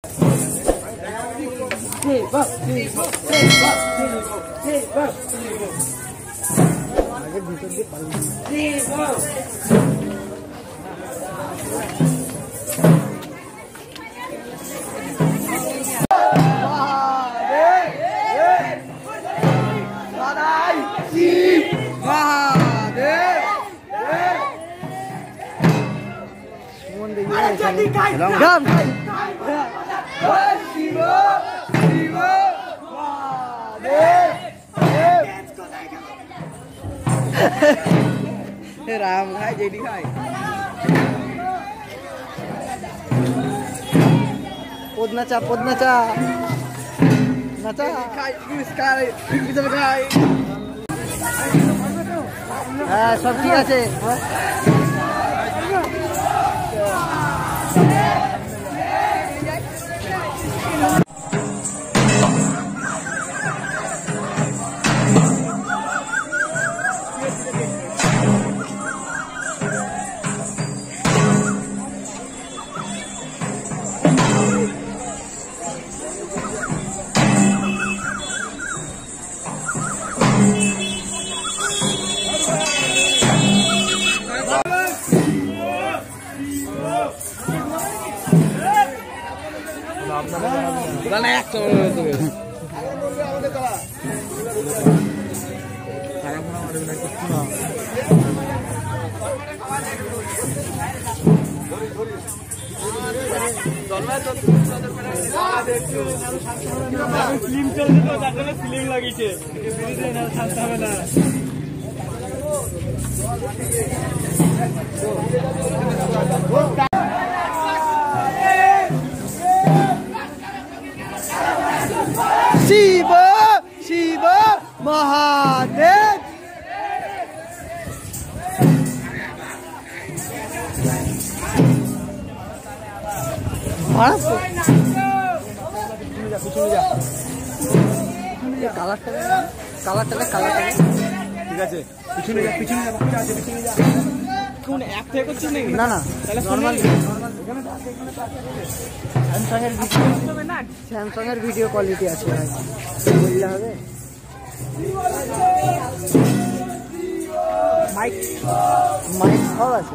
राम खाए जेडी खाए पोद नाचा नाचा खाए खाए हाँ सब ठीक আছে ফিল্ম লাগিয়েছে शिव शिव महादेव কালারটা ঠিক আছে পিছনে যা বাচ্চা আছে পিছনে যা কোন অ্যাপ থেকে করছিস নাকি না তাহলে নরমাল স্যামসাং এর ভিডিও কোয়ালিটি আছে বললে হবে মাইক সব আছে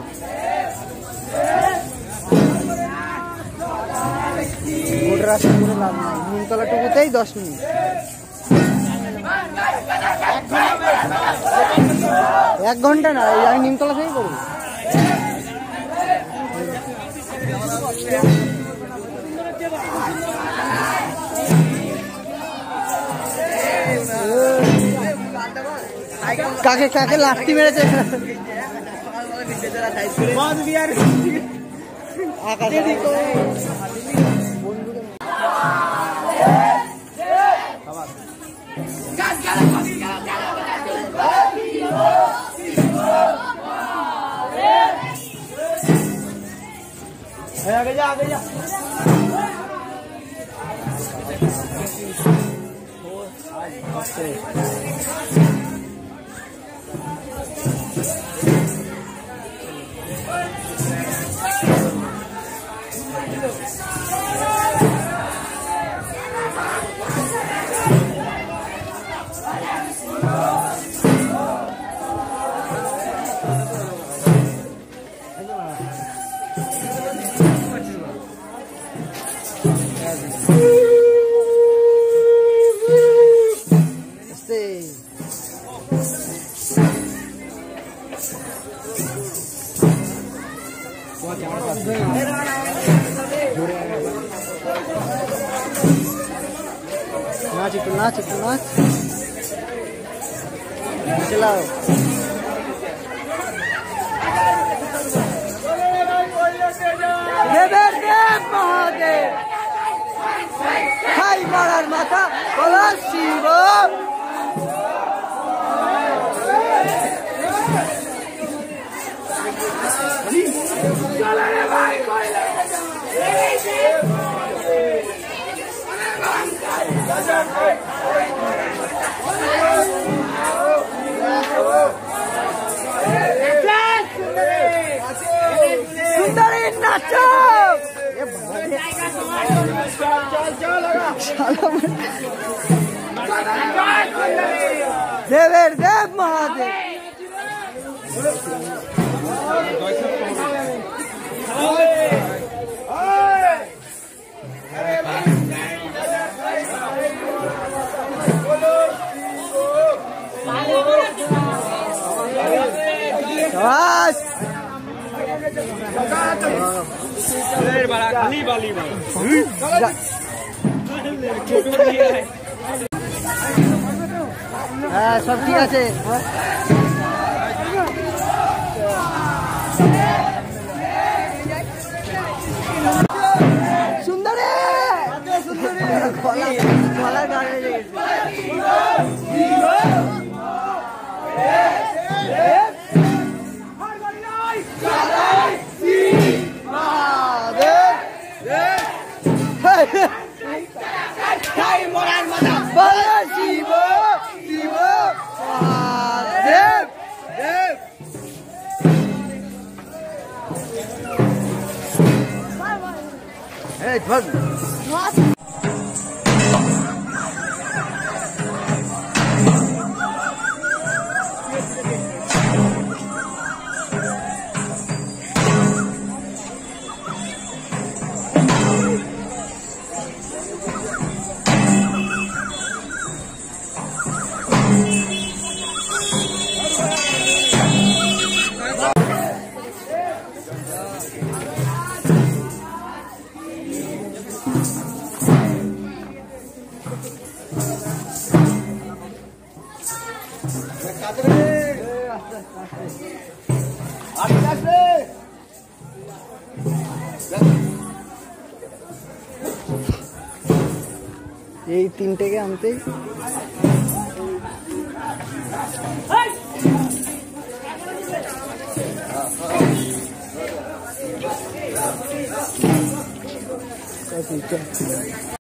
গোটা রাস্তা করে লাভ নাই নিমতলা টুকুতেই 10 মিনিট 1 ঘন্টা না আমি নিমতলা থেকেই করবো কাকে লাঠি মেরেছে आगे जा नाच चलाओ महादेव हाई मारार माथा बोलो शिव सुंदरी नाचो देवेर देव महादेव खाली वाली হ্যাঁ সব ঠিক আছে সুন্দরী গলার গানে শিব শিব মহাদেব দেব এই ভাগ এই তিনটেকে আনতেই